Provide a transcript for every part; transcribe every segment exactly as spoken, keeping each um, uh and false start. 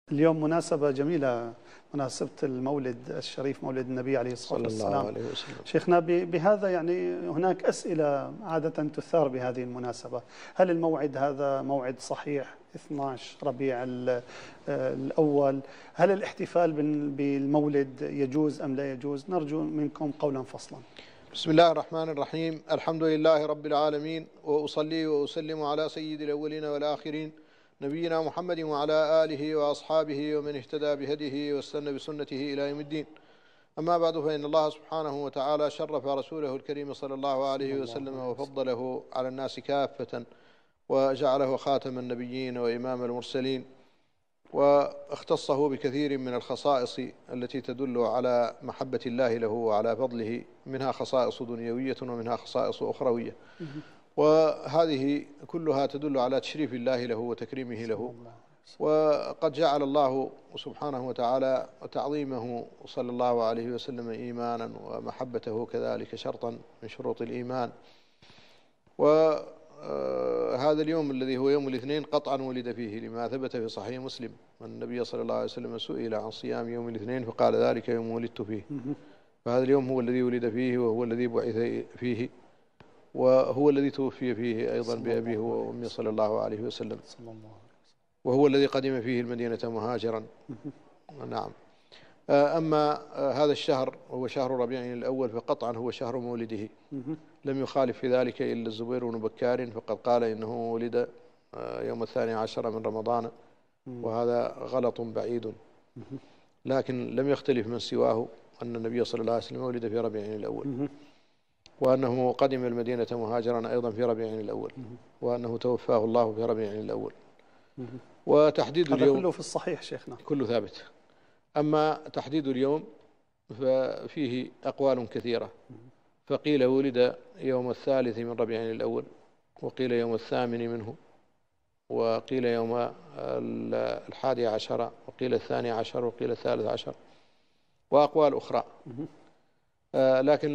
اليوم مناسبة جميلة، مناسبة المولد الشريف، مولد النبي عليه الصلاة والسلام. صلى الله عليه وسلم. شيخنا بهذا يعني هناك أسئلة عادة تثار بهذه المناسبة. هل الموعد هذا موعد صحيح اثني عشر ربيع الأول؟ هل الاحتفال بالمولد يجوز أم لا يجوز؟ نرجو منكم قولا فصلا. بسم الله الرحمن الرحيم. الحمد لله رب العالمين، وأصلي وأسلم على سيد الأولين والآخرين نبينا محمد وعلى آله وأصحابه ومن اهتدى بهديه واستنى بسنته إلى يوم الدين. أما بعد، فإن الله سبحانه وتعالى شرف رسوله الكريم صلى الله عليه وسلم وفضله على الناس كافة، وجعله خاتم النبيين وإمام المرسلين، واختصه بكثير من الخصائص التي تدل على محبة الله له وعلى فضله، منها خصائص دنيوية ومنها خصائص أخروية، وهذه كلها تدل على تشريف الله له وتكريمه له. وقد جعل الله سبحانه وتعالى تعظيمه صلى الله عليه وسلم إيمانا، ومحبته كذلك شرطا من شروط الإيمان. وهذا اليوم الذي هو يوم الاثنين قطعا ولد فيه، لما ثبت في صحيح مسلم أن النبي صلى الله عليه وسلم سئل عن صيام يوم الاثنين فقال ذلك يوم ولدت فيه. فهذا اليوم هو الذي ولد فيه، وهو الذي بعث فيه، وهو الذي توفي فيه أيضا بأبيه وأمه صلى الله عليه وسلم، وهو الذي قدم فيه المدينة مهاجرا. نعم. أما هذا الشهر هو شهر ربيع الأول، فقطعا هو شهر مولده. لم يخالف في ذلك إلا الزبير بن بكار، فقد قال إنه ولد يوم الثاني عشر من رمضان، وهذا غلط بعيد. لكن لم يختلف من سواه أن النبي صلى الله عليه وسلم ولد في ربيع الأول، وأنه قدم المدينة مهاجرا أيضا في ربيع الأول، وأنه توفاه الله في ربيع الأول. وتحديد اليوم هذا كله في الصحيح شيخنا، كله ثابت. أما تحديد اليوم ففيه أقوال كثيرة، فقيل ولد يوم الثالث من ربيع الأول، وقيل يوم الثامن منه، وقيل يوم الحادي عشر، وقيل الثاني عشر، وقيل الثالث عشر، وأقوال أخرى. آه لكن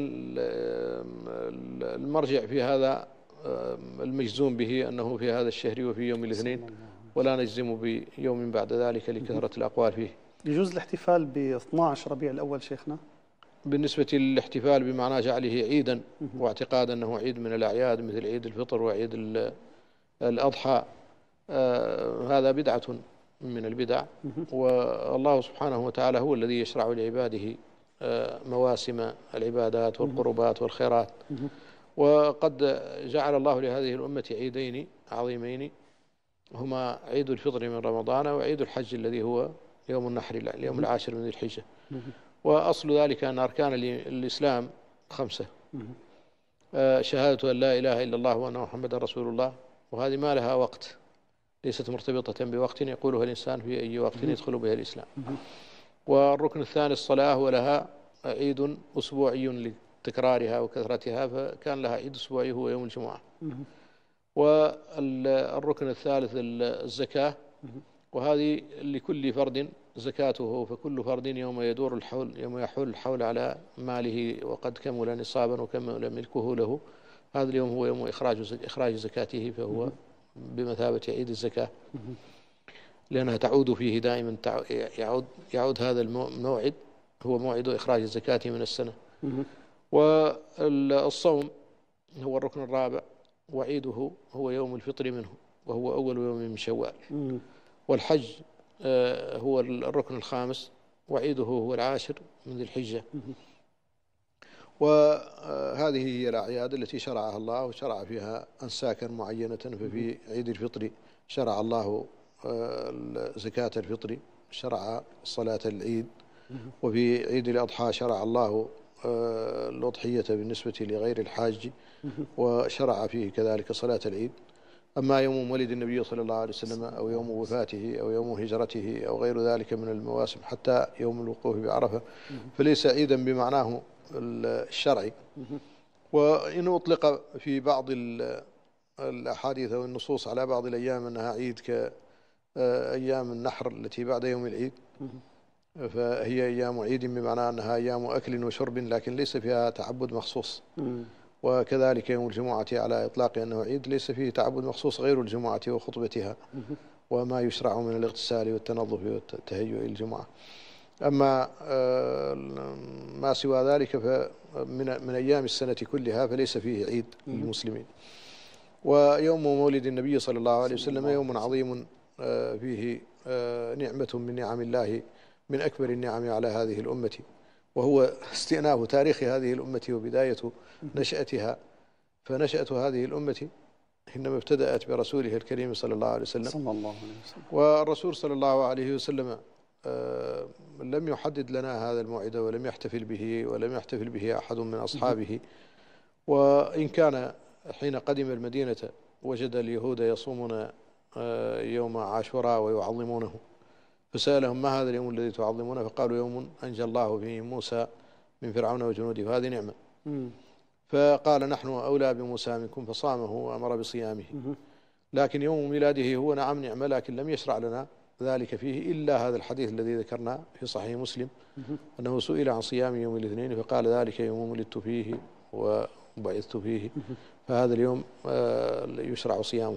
المرجع في هذا آه المجزوم به أنه في هذا الشهر وفي يوم الاثنين، ولا نجزم بيوم بعد ذلك لكثرة الأقوال فيه. يجوز الاحتفال ب اثني عشر ربيع الأول شيخنا؟ بالنسبة للاحتفال بمعنى جعله عيدا واعتقاد أنه عيد من الأعياد مثل عيد الفطر وعيد الأضحى، آه هذا بدعة من البدع. والله سبحانه وتعالى هو الذي يشرع لعباده مواسم العبادات والقربات والخيرات، وقد جعل الله لهذه الأمة عيدين عظيمين، هما عيد الفطر من رمضان وعيد الحج الذي هو يوم النحر اليوم العاشر من ذي الحجة. وأصل ذلك أن أركان الإسلام خمسة: شهادة أن لا إله إلا الله وأن محمدا رسول الله، وهذه ما لها وقت، ليست مرتبطة بوقت يقولها الإنسان في أي وقت يدخل بها الإسلام. والركن الثاني الصلاة، ولها عيد أسبوعي لتكرارها وكثرتها، فكان لها عيد أسبوعي هو يوم الجمعة. والركن الثالث الزكاة، وهذه لكل فرد زكاته، فكل فرد يوم يدور الحول يوم يحول الحول على ماله وقد كمل نصابا وكمل ملكه له، هذا اليوم هو يوم إخراج إخراج زكاته، فهو بمثابة عيد الزكاة، لأنها تعود فيه دائما، يعود يعود هذا الموعد هو موعد إخراج الزكاة من السنة. والصوم هو الركن الرابع، وعيده هو يوم الفطر منه، وهو أول يوم من شوال. والحج هو الركن الخامس، وعيده هو العاشر من ذي الحجة. وهذه هي الأعياد التي شرعها الله، وشرع فيها أنساكا معينة. ففي عيد الفطر شرع الله زكاة الفطر، شرع صلاة العيد. وفي عيد الأضحى شرع الله الأضحية بالنسبة لغير الحاج، وشرع فيه كذلك صلاة العيد. أما يوم ولد النبي صلى الله عليه وسلم أو يوم وفاته أو يوم هجرته أو غير ذلك من المواسم، حتى يوم الوقوف بعرفة، فليس عيدا بمعناه الشرعي. وإن أطلق في بعض الأحاديث أو النصوص على بعض الأيام أنها عيد كأيام النحر التي بعد يوم العيد، فهي أيام عيد بمعنى أنها أيام أكل وشرب، لكن ليس فيها تعبد مخصوص. وكذلك يوم الجمعة على إطلاق أنه عيد، ليس فيه تعبد مخصوص غير الجمعة وخطبتها. وما يشرع من الاغتسال والتنظف والتهيؤ للجمعة. أما ما سوى ذلك فمن من أيام السنة كلها فليس فيه عيد للمسلمين. ويوم مولد النبي صلى الله عليه وسلم يوم عظيم فيه نعمة من نعم الله، من أكبر النعم على هذه الأمة، وهو استئناف تاريخ هذه الأمة وبداية نشأتها. فنشأة هذه الأمة حينما ابتدأت برسوله الكريم صلى الله عليه وسلم، صلى الله عليه وسلم. والرسول صلى الله عليه وسلم لم يحدد لنا هذا الموعد ولم يحتفل به ولم يحتفل به أحد من أصحابه. وإن كان حين قدم المدينة وجد اليهود يصومون يوم عاشوراء ويعظمونه، فسألهم ما هذا اليوم الذي تعظمونه؟ فقالوا يوم أنجى الله فيه موسى من فرعون وجنوده، وهذه نعمة. فقال نحن أولى بموسى منكم فصامه وأمر بصيامه. لكن يوم ميلاده هو نعم نعمة، لكن لم يشرع لنا ذلك فيه إلا هذا الحديث الذي ذكرنا في صحيح مسلم، أنه سئل عن صيام يوم الاثنين فقال ذلك يوم ولدت فيه وبعثت فيه، فهذا اليوم يشرع صيامه.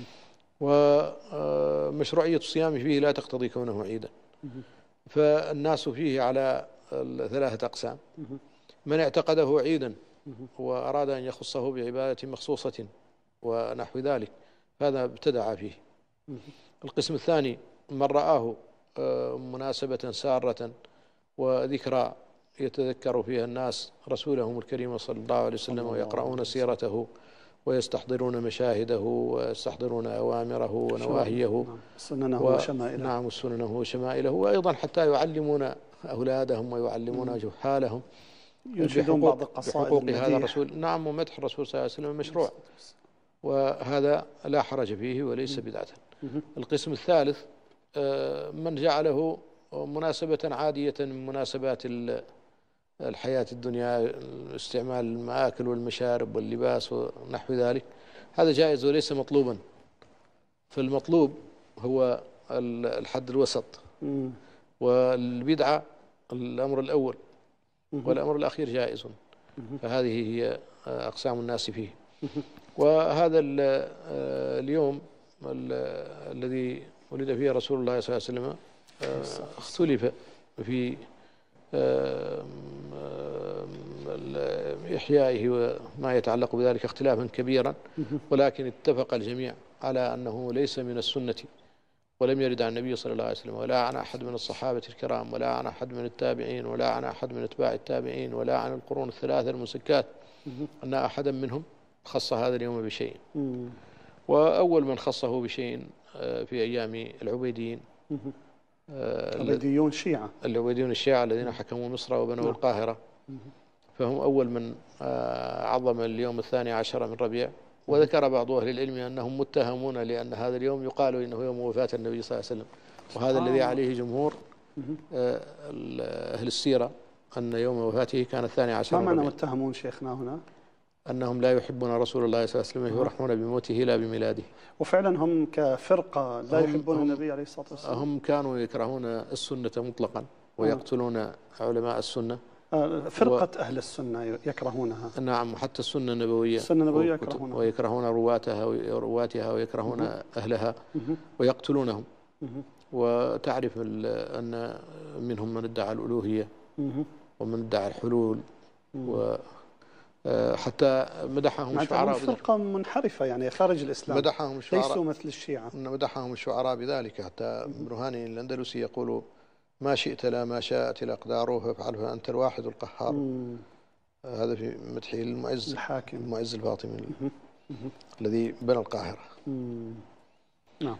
ومشروعية الصيام فيه لا تقتضي كونه عيدا، فالناس فيه على ثلاثة أقسام: من اعتقده عيدا وأراد أن يخصه بعبادة مخصوصة ونحو ذلك، هذا ابتدع فيه. القسم الثاني من رآه مناسبة سارة وذكرى يتذكر فيها الناس رسولهم الكريم صلى الله عليه وسلم ويقرؤون سيرته ويستحضرون مشاهده ويستحضرون أوامره ونواهيه سننه وشمائله. نعم، سننه وشمائله، وأيضا حتى يعلمون أولادهم ويعلمون جهالهم ينشدون بعض القصائد بحقوق هذا الرسول. نعم، ومدح الرسول صلى الله عليه وسلم مشروع، وهذا لا حرج فيه وليس بدعة. القسم الثالث من جعله مناسبة عادية من مناسبات الحياة الدنيا، استعمال المآكل والمشارب واللباس ونحو ذلك، هذا جائز وليس مطلوبا. فالمطلوب هو الحد الوسط، والبدعة الأمر الأول، والأمر الأخير جائز. فهذه هي أقسام الناس فيه. وهذا اليوم الذي ولد فيه رسول الله صلى الله عليه وسلم اختلف في إحيائه وما يتعلق بذلك اختلافا كبيرا، ولكن اتفق الجميع على أنه ليس من السنة، ولم يرد عن النبي صلى الله عليه وسلم ولا عن أحد من الصحابة الكرام ولا عن أحد من التابعين ولا عن أحد من أتباع التابعين ولا عن القرون الثلاثة المزكاة أن أحدا منهم خص هذا اليوم بشيء. وأول من خصه بشيء في أيام العبيديين، العبيديون الشيعة العبيديون الشيعة الذين حكموا مصر وبنوا القاهرة، فهم أول من عظم اليوم الثاني عشر من ربيع. وذكر بعض أهل العلم أنهم متهمون لأن هذا اليوم يقال إنه يوم وفاة النبي صلى الله عليه وسلم، وهذا آه. الذي عليه جمهور أهل السيرة أن يوم وفاته كان الثاني عشر من ربيع. ما معنى متهمون شيخنا هنا؟ أنهم لا يحبون رسول الله صلى الله عليه وسلم، يفرحون بموته لا بميلاده. وفعلا هم كفرقة لا يحبون النبي عليه الصلاة والسلام. هم كانوا يكرهون السنة مطلقا ويقتلون علماء السنة. فرقة و... أهل السنة يكرهونها. نعم، حتى السنة النبوية السنة النبوية يكرهونها، ويكرهون رواتها ورواتها ويكرهون مه. أهلها ويقتلونهم. مه. وتعرف أن منهم من ادعى الألوهية مه. ومن ادعى الحلول مه. و حتى مدحهم الشعراء. فرقة منحرفة يعني خارج الإسلام، مدحهم الشعراء ليسوا مثل الشيعة. مدحهم الشعراء بذلك، حتى ابن هاني الأندلسي يقول: ما شئت لا ما شاءت الأقدار فافعل فأنت الواحد القهار. مم. هذا في مدحه المعز الحاكم المعز الفاطمي الذي بنى القاهرة. نعم.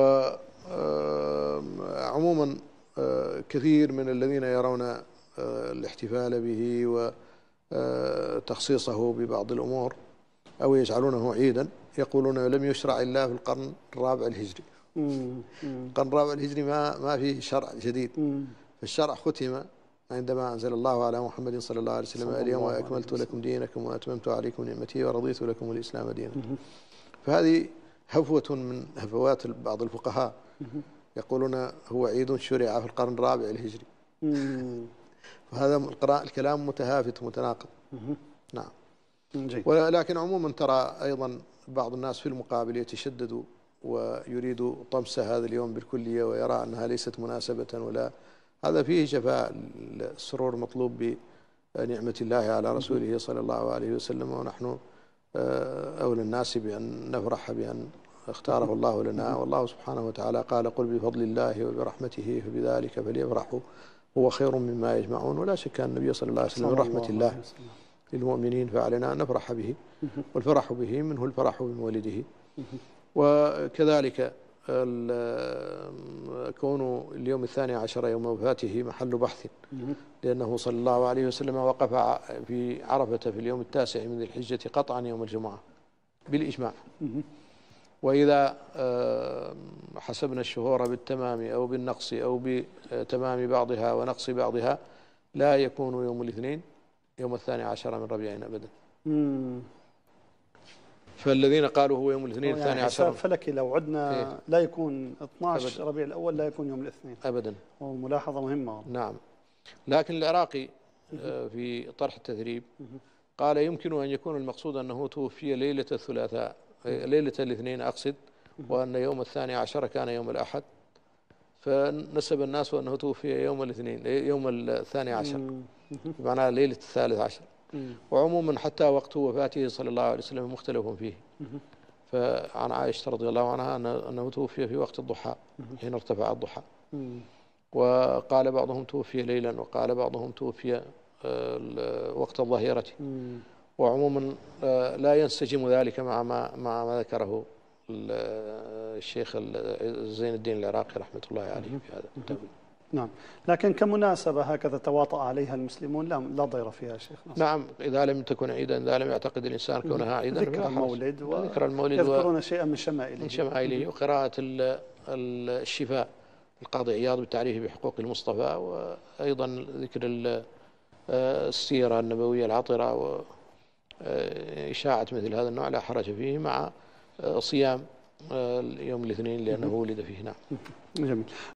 وعموما كثير من الذين يرون الاحتفال به وتخصيصه ببعض الأمور أو يجعلونه عيدا يقولون لم يشرع إلا في القرن الرابع الهجري. القرن الرابع الهجري ما ما فيه شرع جديد. فالشرع ختم عندما أنزل الله على محمد صلى الله عليه وسلم: اليوم أكملت لكم دينكم وأتممت عليكم نعمتي ورضيت لكم الإسلام دينا. فهذه هفوة من هفوات بعض الفقهاء، يقولون هو عيد شرع في القرن الرابع الهجري. وهذا الكلام متهافت متناقض. نعم. ولكن عموما ترى أيضا بعض الناس في المقابل يتشدد ويريد طمس هذا اليوم بالكلية ويرى أنها ليست مناسبة، ولا هذا فيه جفاء. السرور مطلوب بنعمة الله على رسوله صلى الله عليه وسلم، ونحن أولى الناس بأن نفرح بأن اختاره الله لنا. والله سبحانه وتعالى قال: قل بفضل الله وبرحمته فبذلك فليفرحوا هو خير مما يجمعون. ولا شك أن النبي صلى الله عليه وسلم من رحمة الله للمؤمنين، فعلينا أن نفرح به، والفرح به منه الفرح بمولده. وكذلك كون اليوم الثاني عشر يوم وفاته محل بحث، لأنه صلى الله عليه وسلم وقف في عرفة في اليوم التاسع من ذي الحجة قطعا يوم الجمعة بالإجماع. وإذا حسبنا الشهور بالتمام أو بالنقص أو بتمام بعضها ونقص بعضها لا يكون يوم الاثنين يوم الثاني عشر من ربيع أبدا. فالذين قالوا هو يوم الاثنين يعني الثاني عشر فلكي لو عدنا إيه؟ لا يكون اثناشر أبداً. ربيع الأول لا يكون يوم الاثنين أبدا. وملاحظة مهمة. نعم. لكن العراقي في طرح التثريب قال: يمكن أن يكون المقصود أنه توفي ليلة الثلاثاء، ليلة الاثنين أقصد، وأن يوم الثاني عشر كان يوم الأحد، فنسب الناس أنه توفي يوم الاثنين يوم الثاني عشر، بمعنى ليلة الثالث عشر. وعموما حتى وقت وفاته صلى الله عليه وسلم مختلف فيه. فعن عائشة رضي الله عنها أنه توفي في وقت الضحى حين ارتفع الضحى، وقال بعضهم توفي ليلا، وقال بعضهم توفي وقت الظهيرة. وعموما لا ينسجم ذلك مع ما مع ما ذكره الشيخ زين الدين العراقي رحمة الله عليه في هذا التأويل. نعم، لكن كمناسبة هكذا تواطأ عليها المسلمون لا لا ضير فيها شيخ ناصر. نعم، إذا لم تكن عيدا، إذا لم يعتقد الإنسان كونها عيدا، ذكر المولد وذكر المولد يذكرون و... شيئا من شمائله من شمائله وقراءة الشفاء القاضي عياض بالتعريف بحقوق المصطفى، وأيضا ذكر السيرة النبوية العطرة وإشاعة مثل هذا النوع لا حرج فيه، مع صيام يوم الاثنين لأنه ولد فيه. نعم. جميل.